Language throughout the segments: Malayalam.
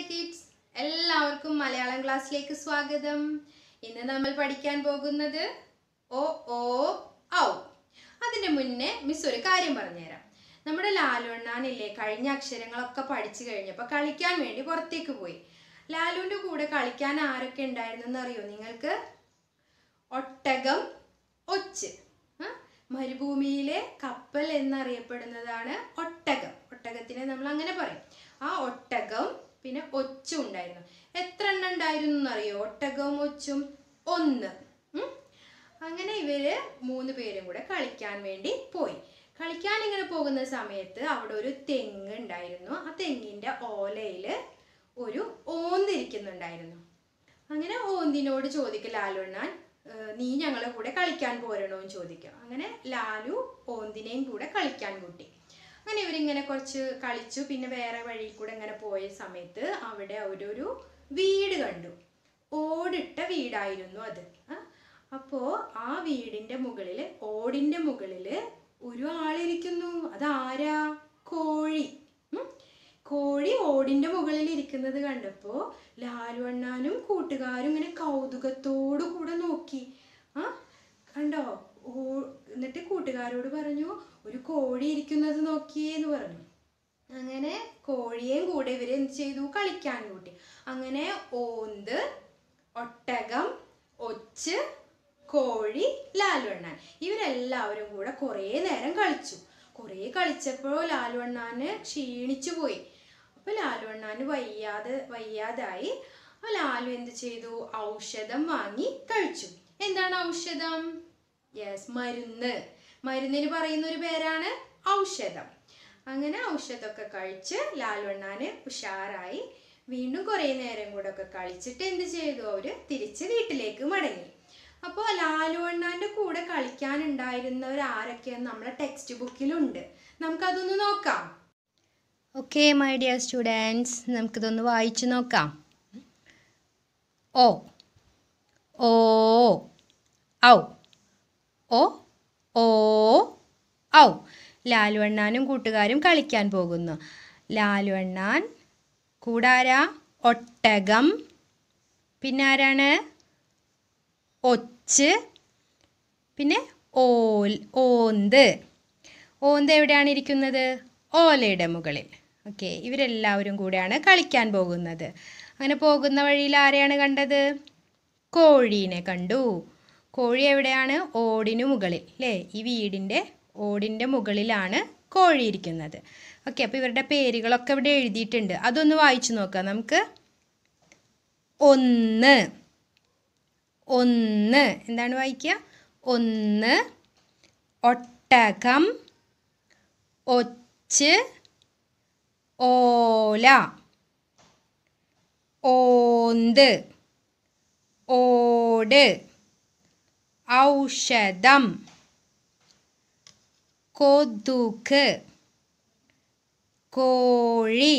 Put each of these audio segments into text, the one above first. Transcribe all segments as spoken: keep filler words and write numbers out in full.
കിഡ്സ്, എല്ലാവർക്കും മലയാളം ക്ലാസ്സിലേക്ക് സ്വാഗതം. ഇന്ന് നമ്മൾ പഠിക്കാൻ പോകുന്നത് ഒ ഓ ഔ. അതിന്റെ മുന്നേ മിസ് ഒരു കാര്യം പറഞ്ഞുതരാം. നമ്മുടെ ലാലുണ്ണാനില്ലേ, കഴിഞ്ഞ അക്ഷരങ്ങളൊക്കെ പഠിച്ചു കഴിഞ്ഞപ്പോൾ കളിക്കാൻ വേണ്ടി പുറത്തേക്ക് പോയി. ലാലുവിന്റെ കൂടെ കളിക്കാൻ ആരൊക്കെ ഉണ്ടായിരുന്നെന്ന് അറിയോ നിങ്ങൾക്ക്? ഒട്ടകം, ഒച്ച്. മരുഭൂമിയിലെ കപ്പൽ എന്നറിയപ്പെടുന്നതാണ് ഒട്ടകം. ഒട്ടകത്തിനെ നമ്മൾ അങ്ങനെ പറയും. ആ ഒട്ടകം പിന്നെ ഒച്ചും ഉണ്ടായിരുന്നു. എത്ര എണ്ണം ഉണ്ടായിരുന്നു എന്നറിയോ? ഒട്ടകവും ഒച്ചും ഒന്ന്. അങ്ങനെ ഇവര് മൂന്ന് പേരും കൂടെ കളിക്കാൻ വേണ്ടി പോയി. കളിക്കാൻ ഇങ്ങനെ പോകുന്ന സമയത്ത് അവിടെ ഒരു തെങ്ങ് ഉണ്ടായിരുന്നു. ആ തെങ്ങിന്റെ ഓലയില് ഒരു ഓന്തിരിക്കുന്നുണ്ടായിരുന്നു. അങ്ങനെ ഓന്തിനോട് ചോദിക്കും ലാലുണ്ണാൻ, നീ ഞങ്ങളെ കൂടെ കളിക്കാൻ പോരണോ എന്ന് ചോദിക്കും. അങ്ങനെ ലാലു ഓന്തിനെയും കൂടെ കളിക്കാൻ കൂട്ടി. അങ്ങനെ ഇവരിങ്ങനെ കുറച്ച് കളിച്ചു. പിന്നെ വേറെ വഴി കൂടെ ഇങ്ങനെ പോയ സമയത്ത് അവിടെ ഒരു വീട് കണ്ടു. ഓടിട്ട വീടായിരുന്നു അത്. അപ്പോ ആ വീടിന്റെ മുകളില്, ഓടിന്റെ മുകളില് ഒരു ആളിരിക്കുന്നു. അതാരാ? കോഴി. കോഴി ഓടിന്റെ മുകളിൽ ഇരിക്കുന്നത് കണ്ടപ്പോ ലാലു അണ്ണാനും കൂട്ടുകാരും ഇങ്ങനെ കൗതുകത്തോടു കൂടെ നോക്കി. ആ കണ്ടോ? ഓ എന്നിട്ട് കൂട്ടുകാരോട് പറഞ്ഞു, ഒരു കോഴി ഇരിക്കുന്നത് നോക്കിയേന്ന് പറഞ്ഞു. അങ്ങനെ കോഴിയേയും കൂടെ ഇവര് എന്ത് ചെയ്തു? കളിക്കാൻ കൂട്ടി. അങ്ങനെ ഓന്ത്, ഒട്ടകം, ഒച്ച്, കോഴി, ലാലു അണ്ണാൻ ഇവരെല്ലാവരും കൂടെ കുറേ നേരം കളിച്ചു. കുറേ കളിച്ചപ്പോൾ ലാലു അണ്ണാന് ക്ഷീണിച്ചു പോയി. അപ്പൊ ലാലു അണ്ണാന് വയ്യാതെ വയ്യാതായി. ആ ലാലു എന്ത് ചെയ്തു? ഔഷധം വാങ്ങി കഴിച്ചു. എന്താണ് ഔഷധം? യെസ്, മരുന്ന്. മരുന്നിന് പറയുന്ന ഒരു പേരാണ് ഔഷധം. അങ്ങനെ ഔഷധമൊക്കെ കഴിച്ച് ലാലു അണ്ണാന് ഉഷാറായി. വീണ്ടും കുറെ നേരം കൂടെ ഒക്കെ കളിച്ചിട്ട് എന്ത് ചെയ്തു? അവര് തിരിച്ച് വീട്ടിലേക്ക് മടങ്ങി. അപ്പോൾ ലാലു അണ്ണാന്റെ കൂടെ കളിക്കാനുണ്ടായിരുന്നവർ ആരൊക്കെയെന്ന് നമ്മളെ ടെക്സ്റ്റ് ബുക്കിലുണ്ട്. നമുക്കതൊന്ന് നോക്കാം. ഓക്കെ മൈ ഡിയർ സ്റ്റുഡൻസ്, നമുക്കിതൊന്ന് വായിച്ചു നോക്കാം. ഓ ഓ ഔ. ഓ ഓ ഔ. ലാലു അണ്ണാനും കൂട്ടുകാരും കളിക്കാൻ പോകുന്നു. ലാലു അണ്ണാൻ കൂടാരാ? ഒട്ടകം. പിന്നെ ആരാണ്? ഒച്ച്. പിന്നെ ഓൽ ഓന്ത്. ഓന്ത് എവിടെയാണ് ഇരിക്കുന്നത്? ഓലയുടെ മുകളിൽ. ഓക്കെ, ഇവരെല്ലാവരും കൂടെയാണ് കളിക്കാൻ പോകുന്നത്. അങ്ങനെ പോകുന്ന വഴിയിൽ ആരെയാണ് കണ്ടത്? കോഴീനെ കണ്ടു. കോഴി എവിടെയാണ്? ഓടിനു മുകളിൽ അല്ലേ? ഈ വീടിൻ്റെ ഓടിൻ്റെ മുകളിലാണ് കോഴി ഇരിക്കുന്നത്. ഓക്കെ, അപ്പോൾ ഇവരുടെ പേരുകളൊക്കെ ഇവിടെ എഴുതിയിട്ടുണ്ട്. അതൊന്ന് വായിച്ചു നോക്കാം നമുക്ക്. ഒന്ന്. ഒന്ന് എന്താണ് വായിക്കുക? ഒന്ന്. ഒട്ടകം, ഒച്ച്, ഓല, ഓന്ത്, ഓട്, ഔഷധം, കൊതുക്, കോഴി,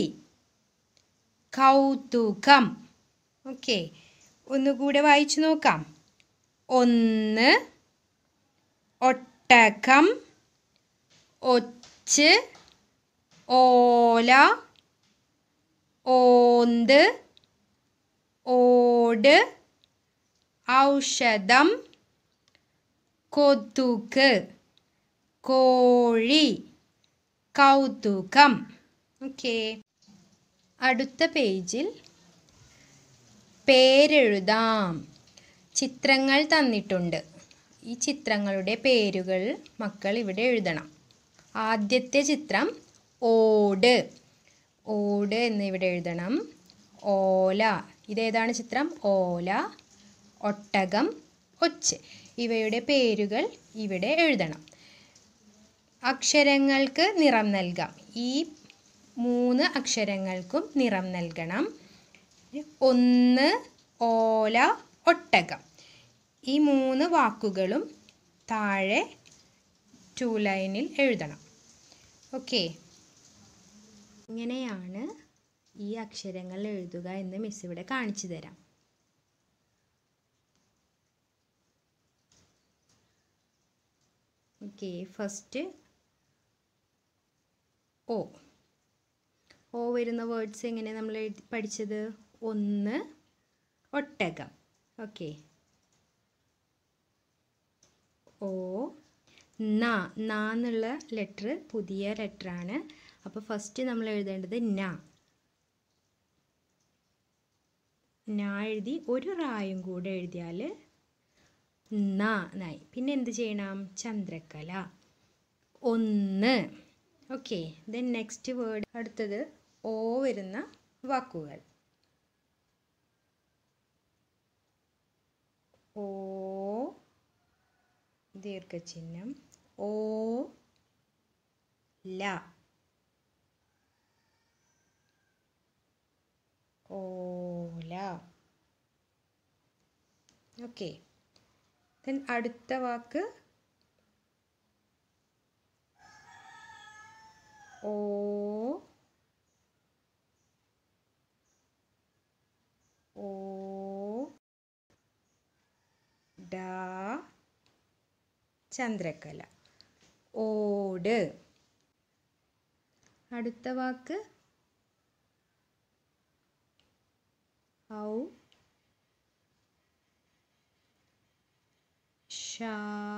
കൗതുകം. ഓക്കെ, ഒന്നുകൂടെ വായിച്ചു നോക്കാം. ഒന്ന്, ഒട്ടകം, ഒച്ച്, ഓല, ഓന്ത്, ഓട്, ഔഷധം, കൊതുക്, കോഴി, കൗതുകം. ഓക്കെ, അടുത്ത പേജിൽ പേരെഴുതാം. ചിത്രങ്ങൾ തന്നിട്ടുണ്ട്. ഈ ചിത്രങ്ങളുടെ പേരുകൾ മക്കൾ ഇവിടെ എഴുതണം. ആദ്യത്തെ ചിത്രം ഓട്. ഓട് എന്ന് ഇവിടെ എഴുതണം. ഓല, ഇതേതാണ് ചിത്രം? ഓല, ഒട്ടകം, ഒച്ച്. ഇവയുടെ പേരുകൾ ഇവിടെ എഴുതണം. അക്ഷരങ്ങൾക്ക് നിറം നൽകാം. ഈ മൂന്ന് അക്ഷരങ്ങൾക്കും നിറം നൽകണം. ഒന്ന്, ഓല, ഒട്ടകം. ഈ മൂന്ന് വാക്കുകളും താഴെ ടു ലൈനിൽ എഴുതണം. ഓക്കെ, ഇങ്ങനെയാണ് ഈ അക്ഷരങ്ങൾ എഴുതുക എന്ന് മിസ് ഇവിടെ കാണിച്ചു തരാം. ഓക്കെ, ഫസ്റ്റ് ഓ. ഓ വരുന്ന വേർഡ്സ് എങ്ങനെ നമ്മൾ പഠിച്ചത്? ഒന്ന് ഒട്ടകം. ഓക്കെ. ഓ ന ന എന്നുള്ള ലെറ്റർ പുതിയ ലെറ്ററാണ്. അപ്പോൾ ഫസ്റ്റ് നമ്മൾ എഴുതേണ്ടത് ന. ന എഴുതി ഒരു റായും കൂടെ എഴുതിയാൽ ന നായി. പിന്നെ എന്ത് ചെയ്യണം? ചന്ദ്രക്കല. ഒന്ന്. ഓക്കെ. Then next word. അടുത്തത് ഓ വരുന്ന വാക്കുകൾ. ഓ ദീർഘചിഹ്നം. ഓ ല. ഓല. ഓക്കെ. ദെൻ അടുത്ത വാക്ക് ഓ ഓ ഡ ചന്ദ്രക്കല. ഓട്. അടുത്ത വാക്ക് ഔ ഷ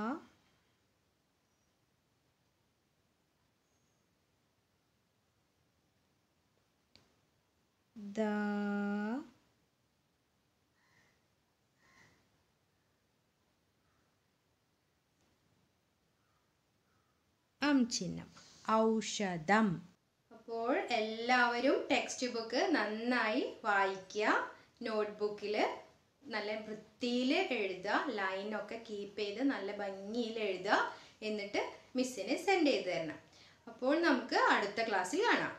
ദ അം ചിഹ്നം. ഔഷധം. അപ്പോൾ എല്ലാവരും ടെക്സ്റ്റ് ബുക്ക് നന്നായി വായിക്കുക. നോട്ട്ബുക്കിൽ നല്ല വൃത്തിയിൽ എഴുതുക. ലൈനൊക്കെ കീപ്പ് ചെയ്ത് നല്ല ഭംഗിയിൽ എഴുതുക. എന്നിട്ട് മിസ്സിന് സെൻഡ് ചെയ്ത് തരണം. അപ്പോൾ നമുക്ക് അടുത്ത ക്ലാസ്സിൽ കാണാം.